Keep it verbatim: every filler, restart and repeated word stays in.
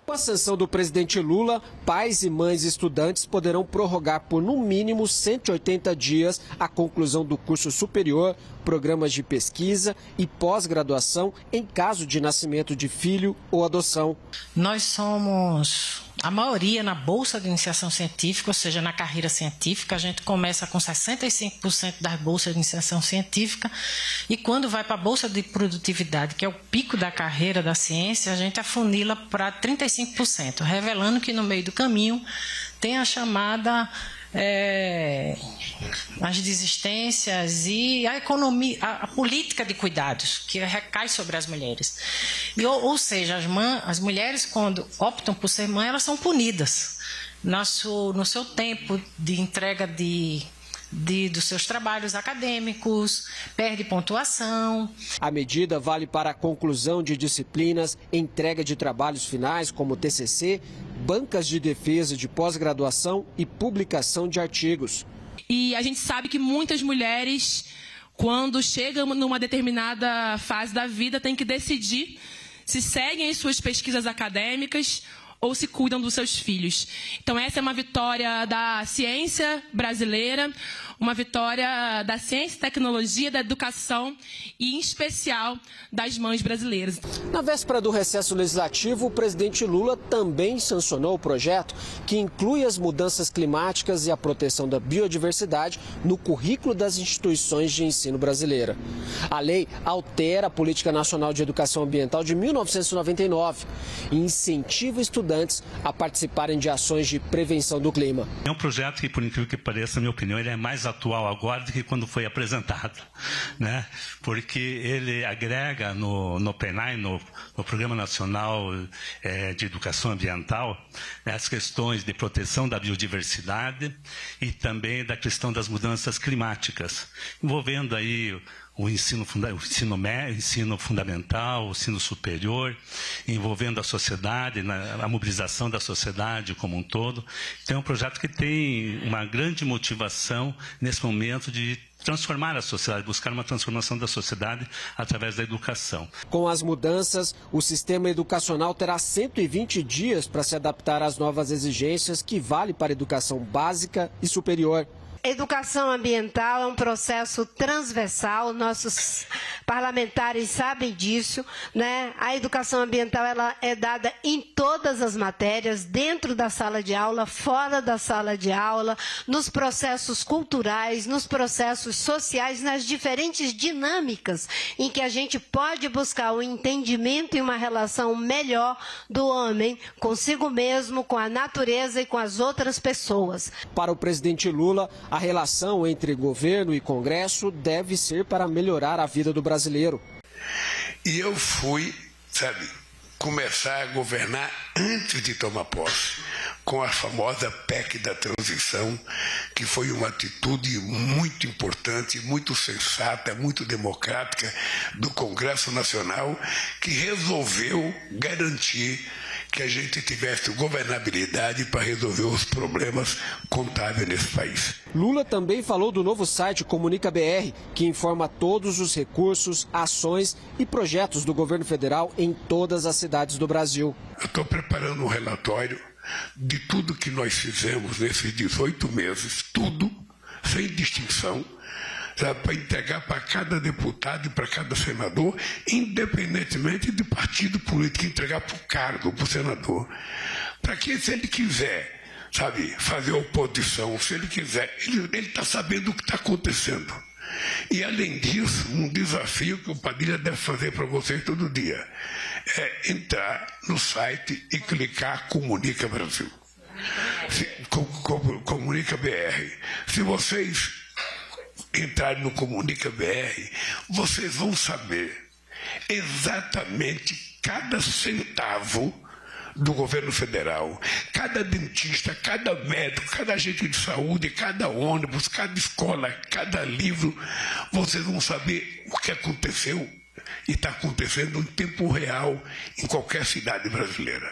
Com a sanção do presidente Lula, pais e mães estudantes poderão prorrogar por no mínimo cento e oitenta dias a conclusão do curso superior, programas de pesquisa e pós-graduação em caso de nascimento de filho ou adoção. Nós somos a maioria na Bolsa de Iniciação Científica, ou seja, na carreira científica. A gente começa com sessenta e cinco por cento das bolsas de iniciação científica e quando vai para a Bolsa de Produtividade, que é o pico da carreira da ciência, a gente afunila para trinta e cinco por cento, revelando que no meio do caminho tem a chamada... É, as desistências e a economia, a, a política de cuidados que recai sobre as mulheres. E, ou, ou seja, as, mãe, as mulheres, quando optam por ser mãe, elas são punidas no, no seu tempo de entrega de, de, dos seus trabalhos acadêmicos, perde pontuação. A medida vale para a conclusão de disciplinas, entrega de trabalhos finais, como T C C, bancas de defesa de pós-graduação e publicação de artigos. E a gente sabe que muitas mulheres, quando chegam numa determinada fase da vida, têm que decidir se seguem as suas pesquisas acadêmicas ou se cuidam dos seus filhos. Então essa é uma vitória da ciência brasileira, uma vitória da ciência e tecnologia, da educação e, em especial, das mães brasileiras. Na véspera do recesso legislativo, o presidente Lula também sancionou o projeto que inclui as mudanças climáticas e a proteção da biodiversidade no currículo das instituições de ensino brasileira. A lei altera a Política Nacional de Educação Ambiental de mil novecentos e noventa e nove e incentiva estudantes a participarem de ações de prevenção do clima. É um projeto que, por incrível que pareça, na minha opinião, ele é mais atual agora do que quando foi apresentado, né? Porque ele agrega no, no P N A E, no, no Programa Nacional é, de Educação Ambiental, né, as questões de proteção da biodiversidade e também da questão das mudanças climáticas, envolvendo aí o ensino, funda o ensino, médio, ensino fundamental, o ensino superior, envolvendo a sociedade, na, a mobilização da sociedade como um todo. Então é um projeto que tem uma grande motivação nesse momento de transformar a sociedade, buscar uma transformação da sociedade através da educação. Com as mudanças, o sistema educacional terá cento e vinte dias para se adaptar às novas exigências que vale para a educação básica e superior. Educação ambiental é um processo transversal, nossos parlamentares sabem disso, né? A educação ambiental ela é dada em todas as matérias, dentro da sala de aula, fora da sala de aula, nos processos culturais, nos processos sociais, nas diferentes dinâmicas em que a gente pode buscar o entendimento e uma relação melhor do homem consigo mesmo, com a natureza e com as outras pessoas. Para o presidente Lula, a relação entre governo e Congresso deve ser para melhorar a vida do brasileiro. E eu fui, sabe, começar a governar antes de tomar posse, com a famosa P E C da transição, que foi uma atitude muito importante, muito sensata, muito democrática do Congresso Nacional, que resolveu garantir que a gente tivesse governabilidade para resolver os problemas contábeis nesse país. Lula também falou do novo site Comunica B R, que informa todos os recursos, ações e projetos do governo federal em todas as cidades do Brasil. Eu estou preparando um relatório de tudo que nós fizemos nesses dezoito meses, tudo, sem distinção, para entregar para cada deputado e para cada senador, independentemente de partido político, entregar para o cargo, para o senador. Para que, se ele quiser, sabe, fazer oposição, se ele quiser, ele está sabendo o que está acontecendo. E, além disso, um desafio que o Padilha deve fazer para vocês todo dia é entrar no site e clicar Comunica Brasil. Se, com, com, Comunica B R. Se vocês entrarem no Comunica B R, vocês vão saber exatamente cada centavo do governo federal, cada dentista, cada médico, cada agente de saúde, cada ônibus, cada escola, cada livro, vocês vão saber o que aconteceu e está acontecendo em tempo real em qualquer cidade brasileira.